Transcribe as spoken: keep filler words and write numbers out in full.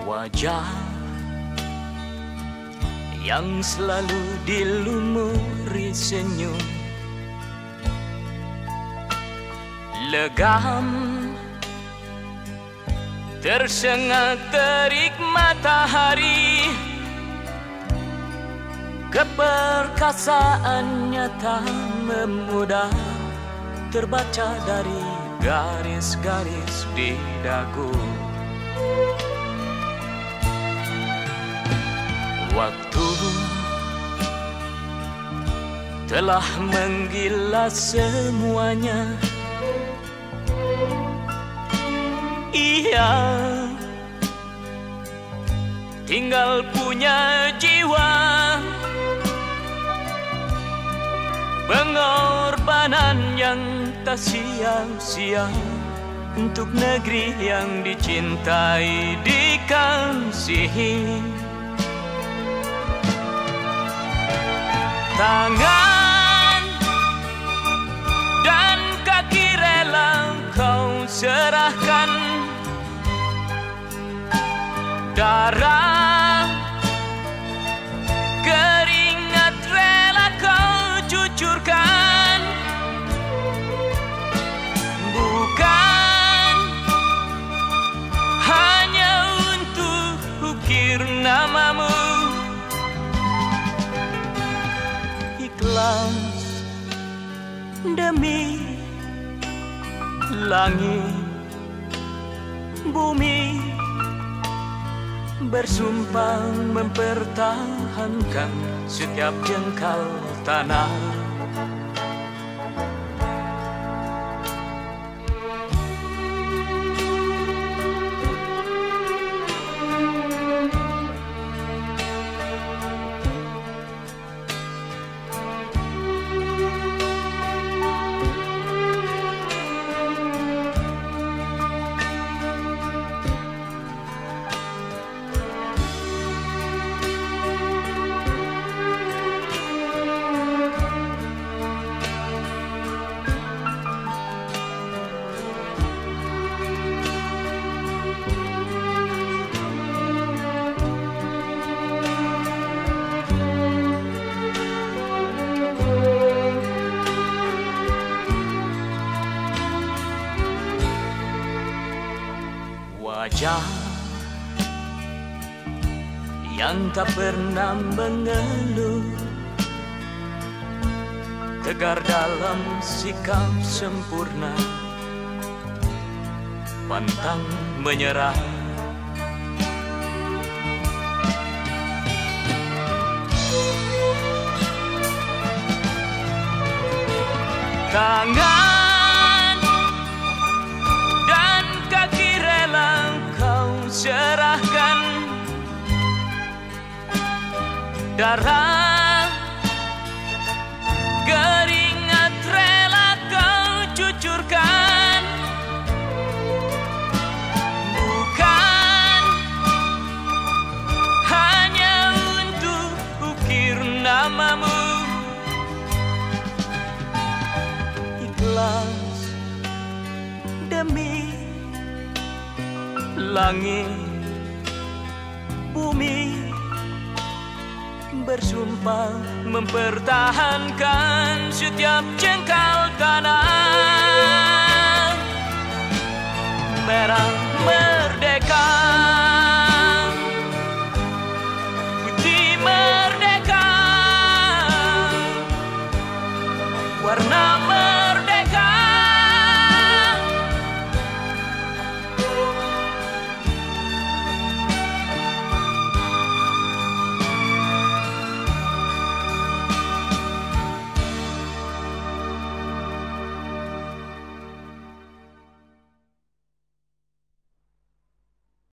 Wajah yang selalu dilumuri senyum, legam tersengat terik matahari, keperkasaannya tak memudah terbaca dari garis-garis di dagu. Waktu telah menggilas semuanya. Ia tinggal punya jiwa, pengorbanan yang tak sia-sia untuk negeri yang dicintai, dikasihi. Tangan dan kaki rela kau serahkan, darah keringat rela kau cucurkan, bukan hanya untuk ukir namamu. Ikhlas demi langit bumi, bersumpah mempertahankan setiap jengkal tanah. Wajah yang tak pernah mengeluh, tegar dalam sikap sempurna, pantang menyerah. Tangan dan kaki rela kau serahkan, darah keringat rela kau cucurkan, bukan hanya untuk ukir namamu. Ikhlas demi langit bumi, bersumpah mempertahankan setiap jengkal tanah.